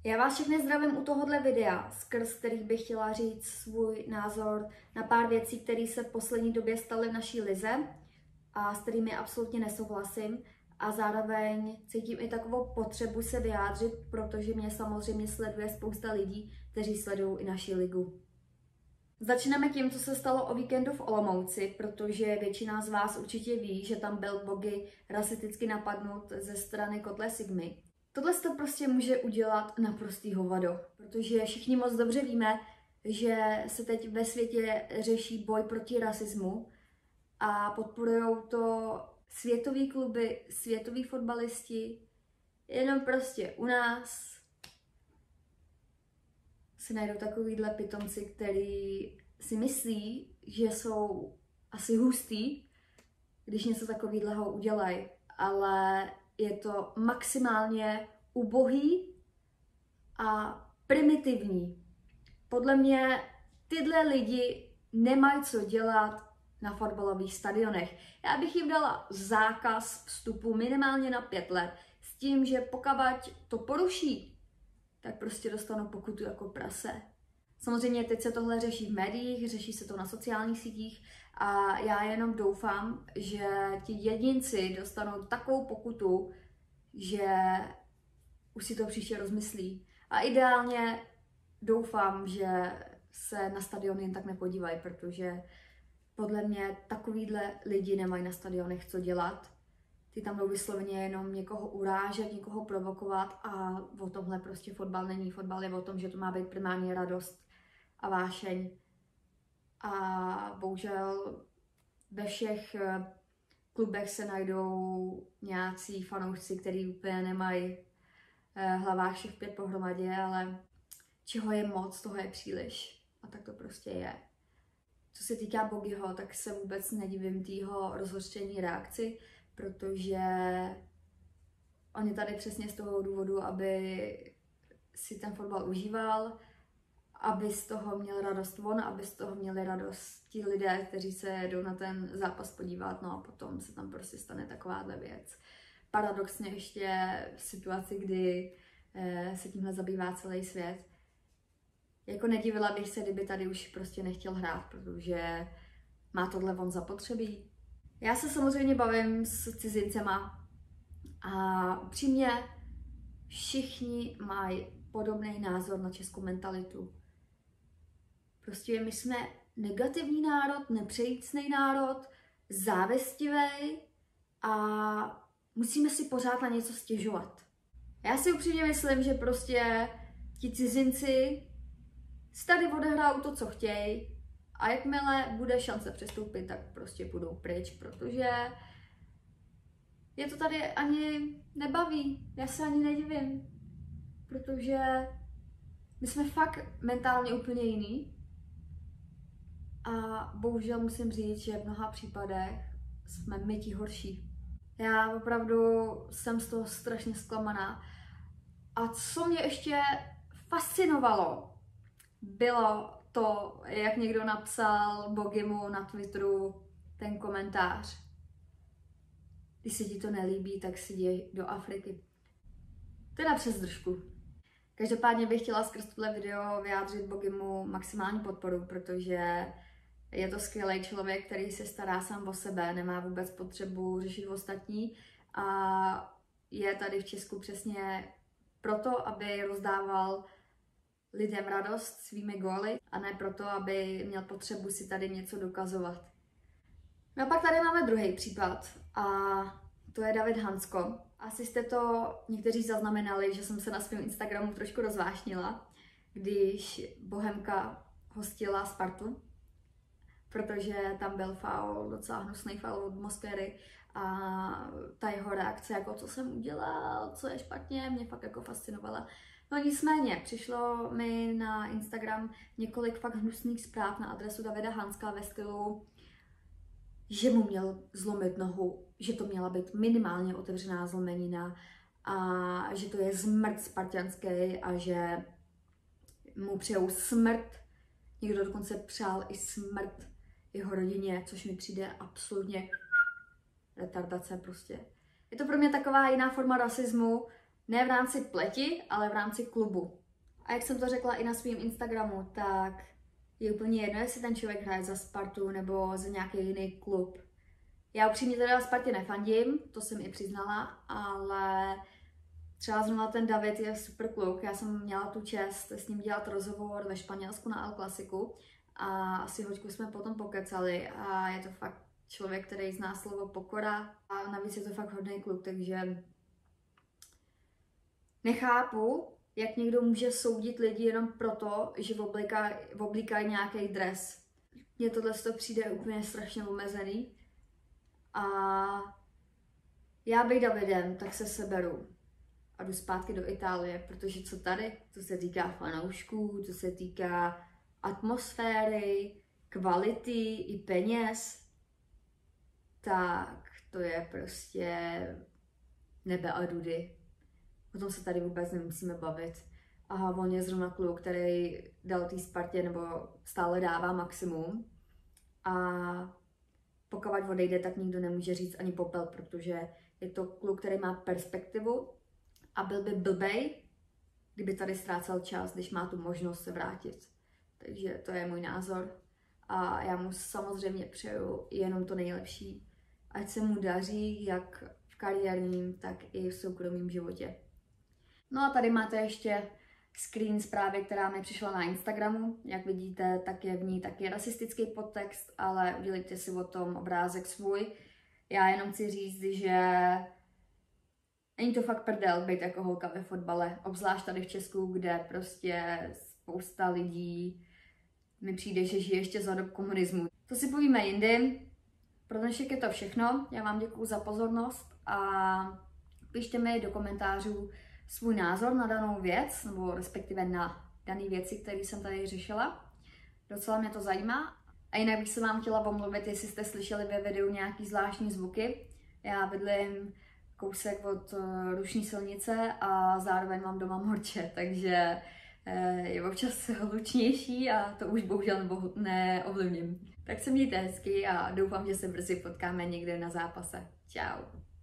Já vás všechny zdravím u tohohle videa, skrz kterých bych chtěla říct svůj názor na pár věcí, které se v poslední době staly v naší lize a s kterými absolutně nesouhlasím. A zároveň cítím i takovou potřebu se vyjádřit, protože mě samozřejmě sleduje spousta lidí, kteří sledují i naši ligu. Začneme tím, co se stalo o víkendu v Olomouci, protože většina z vás určitě ví, že tam byl Bogi rasisticky napadnut ze strany Kotle Sigmy. Tohle to prostě může udělat naprostý hovado, protože všichni moc dobře víme, že se teď ve světě řeší boj proti rasismu a podporují to světový kluby, světoví fotbalisti, jenom prostě u nás se najdou takovýhle pitomci, který si myslí, že jsou asi hustý, když něco takového udělají, ale je to maximálně ubohý a primitivní. Podle mě tyhle lidi nemají co dělat na fotbalových stadionech. Já bych jim dala zákaz vstupu minimálně na 5 let s tím, že pokud to poruší, tak prostě dostanou pokutu jako prase. Samozřejmě teď se tohle řeší v médiích, řeší se to na sociálních sítích a já jenom doufám, že ti jedinci dostanou takovou pokutu, že už si to příště rozmyslí. A ideálně doufám, že se na stadion jen tak nepodívají, protože podle mě takovýhle lidi nemají na stadionech co dělat. Ty tam jdou vysloveně jenom někoho urážet, někoho provokovat a o tomhle prostě fotbal není. Fotbal je o tom, že to má být primárně radost a vášeň. A bohužel ve všech klubech se najdou nějací fanoušci, kteří úplně nemají hlavách všech 5 pohromadě, ale čeho je moc, toho je příliš. A tak to prostě je. Co se týká Bogiho, tak se vůbec nedivím tého rozhořčení reakci, protože on je tady přesně z toho důvodu, aby si ten fotbal užíval, aby z toho měl radost on, aby z toho měli radost ti lidé, kteří se jdou na ten zápas podívat, no a potom se tam prostě stane takováhle věc. Paradoxně ještě v situaci, kdy se tímhle zabývá celý svět. Jako nedivila bych se, kdyby tady už prostě nechtěl hrát, protože má tohle on zapotřebí. Já se samozřejmě bavím s cizincema a upřímně všichni mají podobný názor na českou mentalitu. Prostě my jsme negativní národ, nepřejícný národ, závistivý a musíme si pořád na něco stěžovat. Já si upřímně myslím, že prostě ti cizinci si tady odehrajou to, co chtějí a jakmile bude šance přestoupit, tak prostě půjdou pryč, protože je to tady ani nebaví, já se ani nedivím, protože my jsme fakt mentálně úplně jiný a bohužel musím říct, že v mnoha případech jsme my ti horší. Já opravdu jsem z toho strašně zklamaná. A co mě ještě fascinovalo, bylo to, jak někdo napsal Bogimu na Twitteru ten komentář. Když se ti to nelíbí, tak si jdi do Afriky. Teda přes držku. Každopádně bych chtěla skrz tohle video vyjádřit Bogimu maximální podporu, protože je to skvělý člověk, který se stará sám o sebe, nemá vůbec potřebu řešit ostatní a je tady v Česku přesně proto, aby rozdával lidem radost svými góly a ne proto, aby měl potřebu si tady něco dokazovat. No a pak tady máme druhý případ a to je David Hansko. Asi jste to někteří zaznamenali, že jsem se na svém Instagramu trošku rozvášnila, když Bohemka hostila Spartu, protože tam byl faul, docela hnusný faul od Mosquery a ta jeho reakce, jako co jsem udělal, co je špatně, mě fakt jako fascinovala. No nicméně, přišlo mi na Instagram několik fakt hnusných zpráv na adresu Davida Hanska ve stylu, že mu měl zlomit nohu, že to měla být minimálně otevřená zlomenina a že to je zmrt spartianský a že mu přejou smrt. Někdo dokonce přál i smrt jeho rodině, což mi přijde absolutně retardace prostě. Je to pro mě taková jiná forma rasismu Ne v rámci pleti, ale v rámci klubu. A jak jsem to řekla i na svém Instagramu, tak je úplně jedno, jestli ten člověk hraje za Spartu nebo za nějaký jiný klub. Já upřímně teda Spartě nefandím, to jsem i přiznala, ale třeba zrovna ten David je super kluk. Já jsem měla tu čest s ním dělat rozhovor ve Španělsku na El Clasicu a asi hoďku jsme potom pokecali a je to fakt člověk, který zná slovo pokora a navíc je to fakt hodný kluk, takže nechápu, jak někdo může soudit lidi jenom proto, že oblíkají nějaký dres. Mně tohle přijde úplně strašně omezený a já bych Davidem, tak se seberu a jdu zpátky do Itálie, protože co tady, co se týká fanoušků, co se týká atmosféry, kvality i peněz, tak to je prostě nebe a dudy. O tom se tady vůbec nemusíme bavit. A on je zrovna kluk, který dal té Spartě nebo stále dává maximum. A pokud odejde, tak nikdo nemůže říct ani popel, protože je to kluk, který má perspektivu a byl by blbej, kdyby tady ztrácel čas, když má tu možnost se vrátit. Takže to je můj názor. A já mu samozřejmě přeju jenom to nejlepší. Ať se mu daří jak v kariérním, tak i v soukromém životě. No a tady máte ještě screen zprávy, která mi přišla na Instagramu. Jak vidíte, tak je v ní taky rasistický podtext, ale udělejte si o tom obrázek svůj. Já jenom chci říct, že není to fakt prdel být jako holka ve fotbale, obzvlášť tady v Česku, kde prostě spousta lidí mi přijde, že žije ještě za dob komunismu. To si povíme jindy. Pro dnešek je to všechno. Já vám děkuju za pozornost a pište mi do komentářů svůj názor na danou věc, nebo respektive na dané věci, které jsem tady řešila. Docela mě to zajímá. A jinak bych se vám chtěla omluvit, jestli jste slyšeli ve videu nějaký zvláštní zvuky. Já bydlím kousek od rušní silnice a zároveň mám doma morče, takže je občas hlučnější a to už bohužel neovlivním. Tak se mějte hezky a doufám, že se brzy potkáme někde na zápase. Čau.